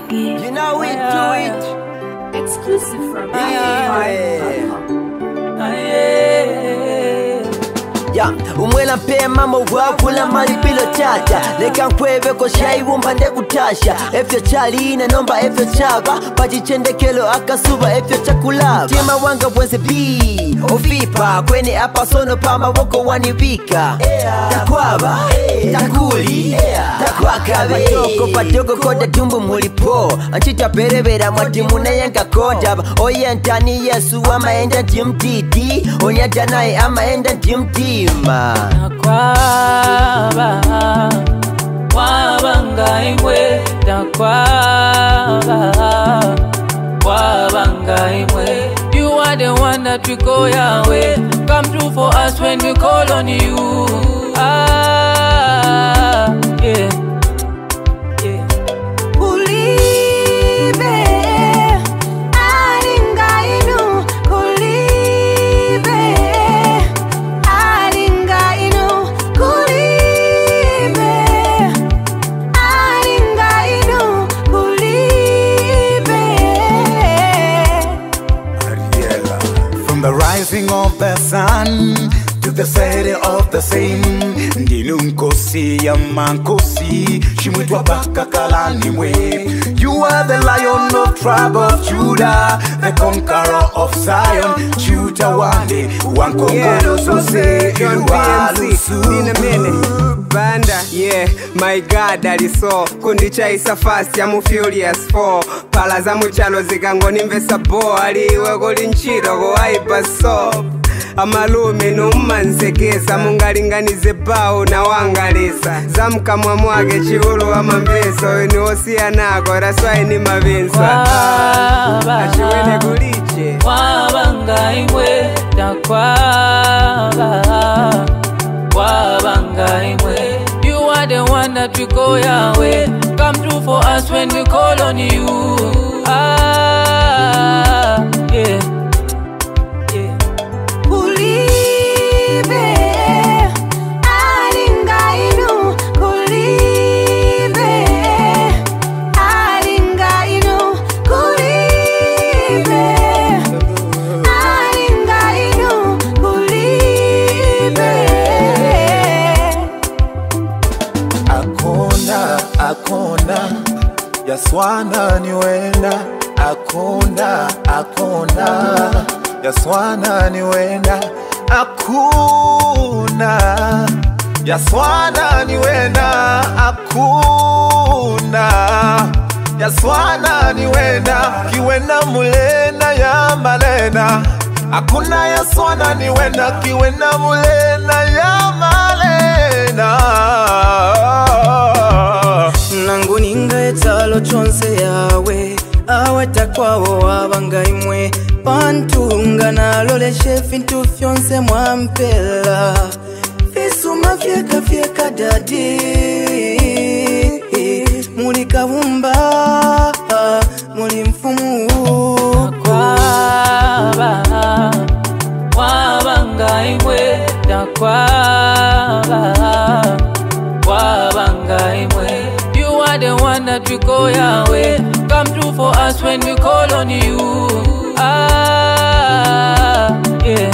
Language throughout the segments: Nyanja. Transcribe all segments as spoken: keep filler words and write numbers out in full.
Biggie. You know we yeah, do yeah. it. Exclusive from Yeah. Yeah, umwela mpema mowakula malipilo tata leka nkweve ko shayibumba ndekutasha efyo chalina nomba efyo chaba pachichendekelo akasuba efyo chakulaba tima wanga bwenze bi ofipa kweni apa sono pa maboko wanivika takwaba takuli takwakabe patoko patoko koda tumbu mulipo anchita perevera mwatimuna yanka kodaba oyentani yesu amaenda timtiti onyata naye amaenda timti Takwaba, wabanga imwe. Takwaba, wabanga imwe. You are the one that we call Yahweh. Come through for us when we call on you. Ah, yeah. The rising of the sun to the setting of the same. Ndinunkosi ya mankosi shimwitwa baka kalani mwe. You are the lion of tribe of Judah, the conqueror of Zion. Judah wande wankongolo sose you are lusu. Banda, yeah, my God, that is so. Kundicha isa fast, yamu furious for. Pala za muchalo zikango nimvesa bo. Aliwe goli nchiro go aipa so. Amalume numansekesa mungalinganize bao na wangalesa. Zamka mwamwage chihulu wa mambeso. Weni osia nako, raswai ni mavensa. Ashiwene kuliche Wabanga imwe. Takwaba, wabanga imwe. You are the one that we call Yahweh. Come through for us when we call on you. Ah, yeah. Akona yaswana niwenda akona akona yaswana niwenda akuna yaswana niwenda akuna yaswana niwenda kiwenda mulena ya malena akuna yaswana niwenda kiwenda mulena ya malena nangu ninga etalo chonse yawe awe takwawo wabanga imwe pantunga nalole shefintu fyonse mwampela fisuma fyeka fyeka dadi muli kawumba muli mfumu Takwaba, wabanga imwe. Takwaba, wabanga imwe. You are the one that we call Yahweh. Come through for us when we call on you. Ah, yeah.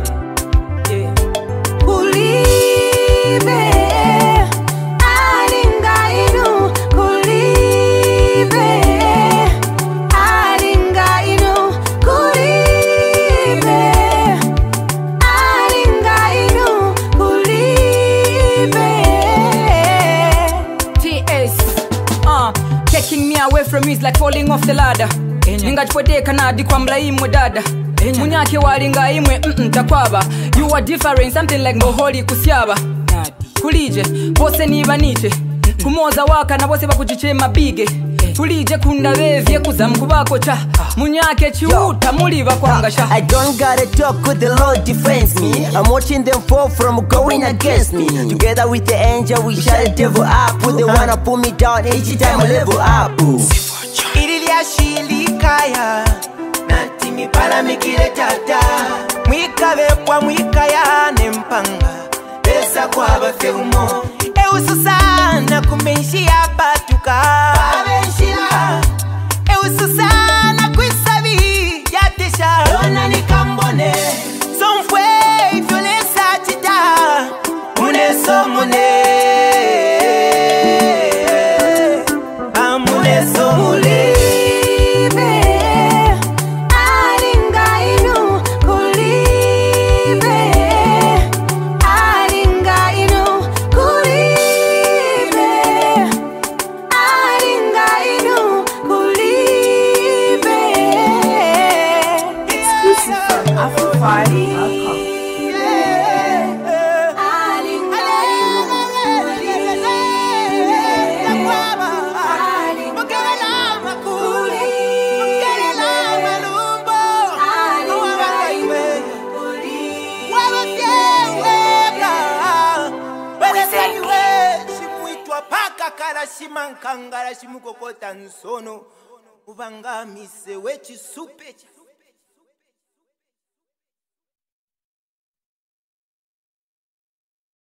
Away from me is like falling off the ladder. Ningachipoteka na dikwambla imwe dada. Munyake walinga imwe mm takwaba. You are different, something like moholi kusyaba. Kulije, bose niba niche. Kumoza waka na bose bakuchichema bige. Tulije kunda vevye kuzamkubako cha. Munyake chiuta muliva kwangasha. I don't gotta talk with the Lord defends me. I'm watching them fall from going against me. Together with the angel we shut the devil up. With the one to pull me down each time I level up. Ililia shilikaya nati mipala mikile tata mwika vepwa mwika ya nempanga pesa kwa bafeumo eusu sana kumeishi ya batuka babeshila Shimangala shimankangala shimukokota nsono Ubangamise wechisupe